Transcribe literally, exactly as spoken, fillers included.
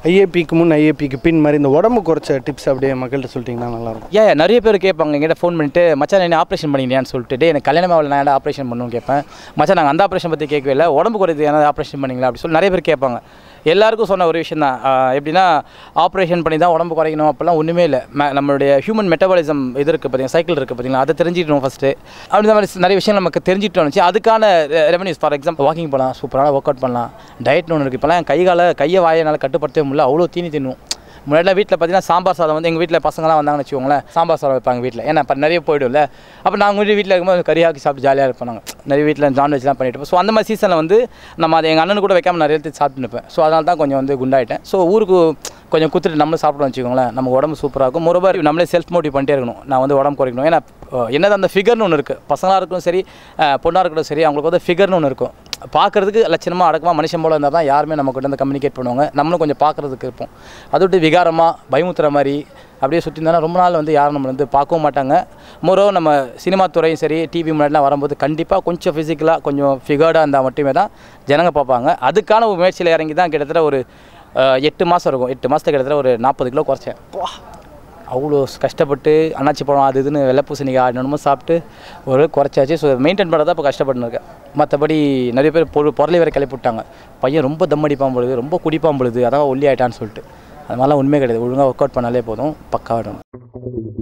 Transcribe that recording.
ஐஏபிக்கு முன் ஐஏபிக்கு பின் மாதிரி இந்த உடம்பு குறைச்ச டிப்ஸ் அப்படியே மக்கள்கிட்ட சொல்லிட்டீங்கன்னா நல்லாயிருக்கும். ஏன் நிறைய பேர் கேட்பாங்க எங்கிட்ட ஃபோன் பண்ணிட்டு மச்சான் என்ன ஆப்ரேஷன் பண்ணிங்கன்னு சொல்லிட்டு டே எனக்கு கல்யாணம் ஆகல நான் ஆப்ரேஷன் பண்ணணும்னு கேட்பேன். மச்சான் நாங்கள் அந்த ஆப்ரேஷன் பற்றி கேட்கவே இல்லை, உடம்பு குறைது ஏன்னா ஆப்ரேஷன் பண்ணிங்களா அப்படி சொல்லி நிறைய பேர் கேட்பாங்க. எல்லாருக்கும் சொன்ன ஒரு விஷயம் தான், எப்படின்னா ஆப்ரேஷன் பண்ணி தான் உடம்பு குறைக்கணும் அப்படிலாம் ஒன்றுமே இல்லை. நம்மளுடைய ஹியூமன் மெட்டபாலிசம் இது இருக்குது பார்த்தீங்கன்னா, சைக்கிள் இருக்குது பார்த்தீங்களா, அதை தெரிஞ்சுக்கணும் ஃபஸ்ட்டு. அப்படி இந்த மாதிரி நிறைய விஷயம் நமக்கு தெரிஞ்சுட்டு வந்துச்சு. அதுக்கான ரெவன்யூஸ் ஃபார் எக்ஸாம்பிள் வாக்கிங் போகலாம், சூப்பரான ஒர்க் அவுட் பண்ணலாம், டயட்னு ஒன்று இருக்குது. இப்போலாம் கை காலை கையை வாயினால் கட்டுப்படுத்தவே முடியல, அவ்வளோ தீனி தின்னும். முன்னாடிலாம் வீட்டில் பார்த்தீங்கன்னா சாம்பார் சாதம் வந்து எங்கள் வீட்டில் பசங்களாம் வந்தாங்கன்னு வச்சுக்கோங்களேன், சாம்பார் சாதம் வைப்பாங்க வீட்டில். ஏன்னா இப்போ நிறைய போய்டும்ல, அப்போ நாங்கள் வீட்டில் இருக்கும்போது கறியாக்கி சாப்பிட்டு ஜாலியாக இருப்போம். நாங்கள் நிறைய வீட்டில் நான்வெஜ்லாம் பண்ணிட்டு. ஸோ அந்த மாதிரி சீசனில் வந்து நம்ம அதை எங்கள் அண்ணனு கூட வைக்காமல் நிறைய எடுத்து சாப்பிட்டு நிற்பேன். ஸோ அதனால தான் கொஞ்சம் வந்து குண்டாயிட்டேன். ஸோ ஊருக்கு கொஞ்சம் குத்துட்டு நம்மளும் சாப்பிட்டு வச்சுக்கோங்களேன், நம்ம உடம்பு சூப்பராக இருக்கும். மொரோவர் நம்மளே செல்ஃப் மோட்டிவ் பண்ணிட்டே இருக்கணும், நான் வந்து உடம்பு குறைக்கணும். ஏன்னா என்னது அந்த ஃபிகர்னு ஒன்று இருக்குது, பசங்களாக இருக்கட்டும் சரி பொண்ணாக இருக்கட்டும் சரி, அவங்களுக்கு வந்து ஃபிகர்னு ஒன்று இருக்கும். பார்க்குறதுக்கு லட்சணமாக அடக்கமாக மனுஷன் போல் இருந்தால் தான் யாருமே நம்ம கிட்ட வந்து கம்யூனிகேட் பண்ணுவாங்க, நம்மளும் கொஞ்சம் பார்க்குறதுக்கு இருப்போம். அதை விட்டு விகாரமாக பயமுத்துற மாதிரி அப்படியே சுற்றி இருந்தாலும் ரொம்ப நாள் வந்து யாரும் நம்மளை வந்து பார்க்கவும் மாட்டாங்க. மொரோ நம்ம சினிமா துறையும் சரி டிவி முன்னாடிலாம் வரும்போது கண்டிப்பாக கொஞ்சம் ஃபிசிக்கலாக கொஞ்சம் ஃபிகர்டாக இருந்தால் மட்டுமே தான் ஜனங்க பார்ப்பாங்க. அதுக்கான ஒரு முயற்சியில் இறங்கி தான் கிட்டத்தட்ட ஒரு எட்டு மாதம் இருக்கும், எட்டு மாதத்துக்கு கிட்டத்தட்ட ஒரு நாற்பது கிலோ குறைச்சேன். அவ்வளோ கஷ்டப்பட்டு அண்ணாச்சி பழம் அது இதுன்னு வெள்ளை பூசணிக்காய் ஆடணுமோ சாப்பிட்டு ஒரு குறைச்சாச்சு. ஸோ மெயின்டைன் பண்ண தான் இப்போ கஷ்டப்பட்டுன்னு இருக்கேன். மற்றபடி நிறைய பேர் பொருள் பொருளை வேறு கிளப்பி விட்டாங்க, பையன் ரொம்ப தம் அடிப்பான் பொழுது, ரொம்ப குடிப்பான் பொழுது, அதான் ஒல்லி ஆகிட்டான்னு சொல்லிட்டு. அது மாதிரிலாம் உண்மையே கிடையாது. ஒழுங்காக ஒர்க் அவுட் பண்ணாலே போதும், பக்காவாகிடும்.